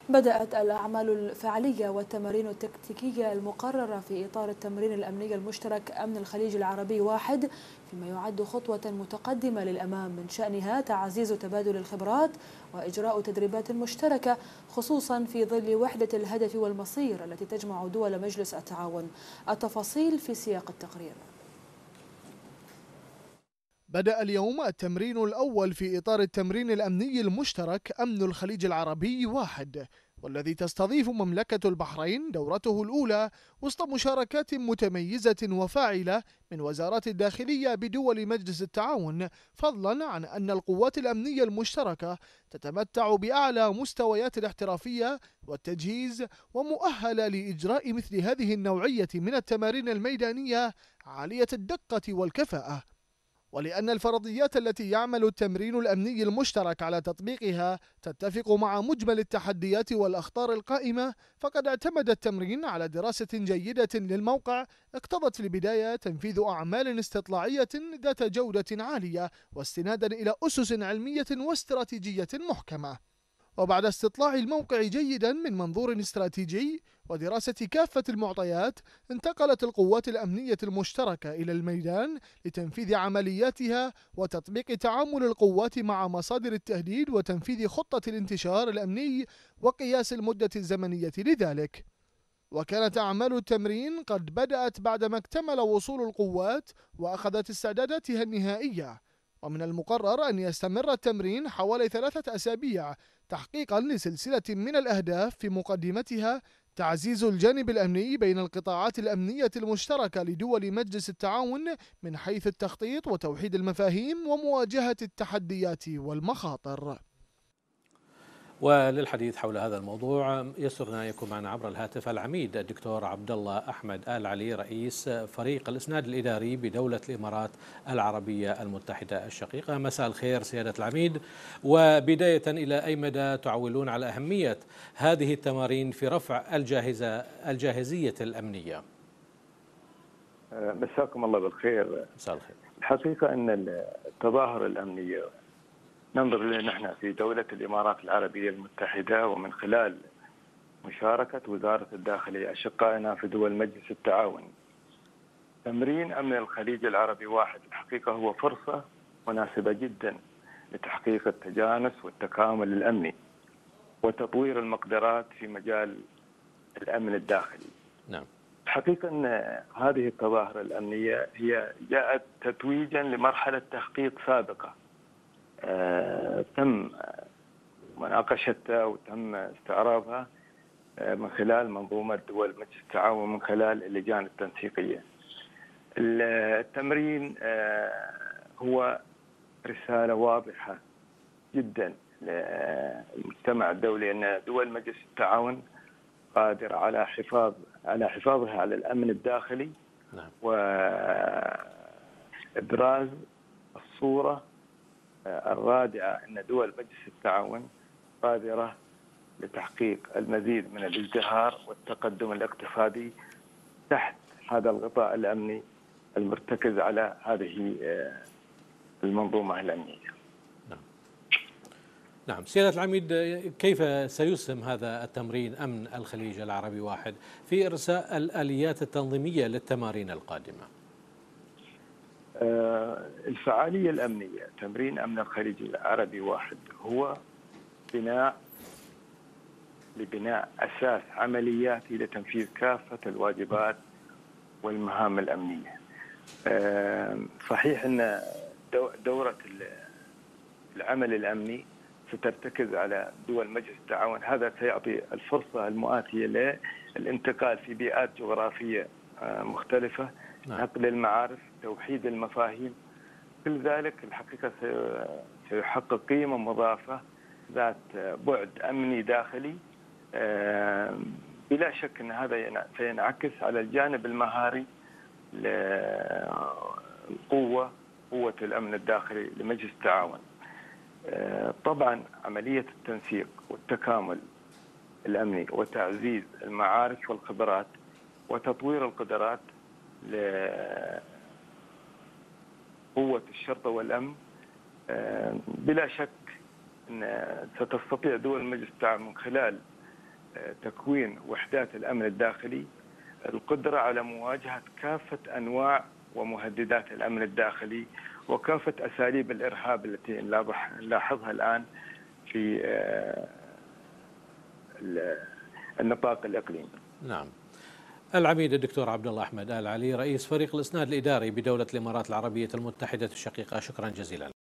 بدأت الأعمال الفعلية والتمارين التكتيكية المقررة في إطار التمرين الأمني المشترك أمن الخليج العربي واحد، فيما يعد خطوة متقدمة للأمام من شأنها تعزيز تبادل الخبرات وإجراء تدريبات مشتركة، خصوصا في ظل وحدة الهدف والمصير التي تجمع دول مجلس التعاون. التفاصيل في سياق التقرير. بدأ اليوم التمرين الأول في إطار التمرين الأمني المشترك أمن الخليج العربي واحد، والذي تستضيف مملكة البحرين دورته الأولى وسط مشاركات متميزة وفاعلة من وزارات الداخلية بدول مجلس التعاون، فضلا عن أن القوات الأمنية المشتركة تتمتع بأعلى مستويات الاحترافية والتجهيز، ومؤهلة لإجراء مثل هذه النوعية من التمارين الميدانية عالية الدقة والكفاءة. ولأن الفرضيات التي يعمل التمرين الأمني المشترك على تطبيقها تتفق مع مجمل التحديات والأخطار القائمة، فقد اعتمد التمرين على دراسة جيدة للموقع اقتضت في البداية تنفيذ أعمال استطلاعية ذات جودة عالية واستنادا إلى أسس علمية واستراتيجية محكمة. وبعد استطلاع الموقع جيدا من منظور استراتيجي ودراسة كافة المعطيات، انتقلت القوات الأمنية المشتركة إلى الميدان لتنفيذ عملياتها وتطبيق تعامل القوات مع مصادر التهديد وتنفيذ خطة الانتشار الأمني وقياس المدة الزمنية لذلك. وكانت أعمال التمرين قد بدأت بعدما اكتمل وصول القوات وأخذت استعداداتها النهائية، ومن المقرر أن يستمر التمرين حوالي 3 أسابيع تحقيقا لسلسلة من الأهداف، في مقدمتها تعزيز الجانب الأمني بين القطاعات الأمنية المشتركة لدول مجلس التعاون من حيث التخطيط وتوحيد المفاهيم ومواجهة التحديات والمخاطر. وللحديث حول هذا الموضوع يسرنا أن يكون معنا عبر الهاتف العميد الدكتور عبد الله أحمد آل علي، رئيس فريق الإسناد الإداري بدولة الإمارات العربية المتحدة الشقيقة. مساء الخير سيادة العميد، وبداية إلى أي مدى تعولون على أهمية هذه التمارين في رفع الجاهزية الأمنية؟ مساكم الله بالخير. مساء الخير. الحقيقة أن التظاهر الأمنية ننظر إليه نحن في دولة الإمارات العربية المتحدة، ومن خلال مشاركة وزارة الداخلية أشقائنا في دول مجلس التعاون. تمرين أمن الخليج العربي واحد الحقيقة هو فرصة مناسبة جدا لتحقيق التجانس والتكامل الأمني وتطوير المقدرات في مجال الأمن الداخلي. نعم. الحقيقة أن هذه التظاهرة الأمنية هي جاءت تتويجا لمرحلة تخطيط سابقة تم مناقشتها وتم استعراضها من خلال منظومة دول مجلس التعاون من خلال اللجان التنسيقية. التمرين هو رسالة واضحة جدا للمجتمع الدولي أن دول مجلس التعاون قادرة على حفاظها على الأمن الداخلي. نعم. وإبراز الصورة الرادعة أن دول مجلس التعاون قادرة لتحقيق المزيد من الازدهار والتقدم الاقتصادي تحت هذا الغطاء الأمني المرتكز على هذه المنظومة الأمنية. نعم. سيادة العميد، كيف سيسهم هذا التمرين أمن الخليج العربي واحد في إرساء الآليات التنظيمية للتمارين القادمة؟ الفعالية الأمنية تمرين أمن الخليج العربي واحد هو لبناء أساس عملياتي لتنفيذ كافة الواجبات والمهام الأمنية. صحيح أن دورة العمل الأمني سترتكز على دول مجلس التعاون، هذا سيعطي الفرصة المؤاتية للانتقال في بيئات جغرافية مختلفة، نقل المعارف، توحيد المفاهيم. كل ذلك الحقيقة سيحقق قيمة مضافة ذات بعد أمني داخلي. بلا شك أن هذا سينعكس على الجانب المهاري لقوة الأمن الداخلي لمجلس التعاون. طبعا عملية التنسيق والتكامل الأمني وتعزيز المعارف والخبرات وتطوير القدرات لقوة الشرطة والأمن، بلا شك أن ستستطيع دول مجلس التعاون من خلال تكوين وحدات الأمن الداخلي القدرة على مواجهة كافة أنواع ومهددات الأمن الداخلي وكافة أساليب الإرهاب التي نلاحظها الآن في النطاق الإقليمي. نعم. العميد الدكتور عبد الله أحمد آل علي رئيس فريق الإسناد الإداري بدولة الإمارات العربية المتحدة الشقيقة، شكرا جزيلا.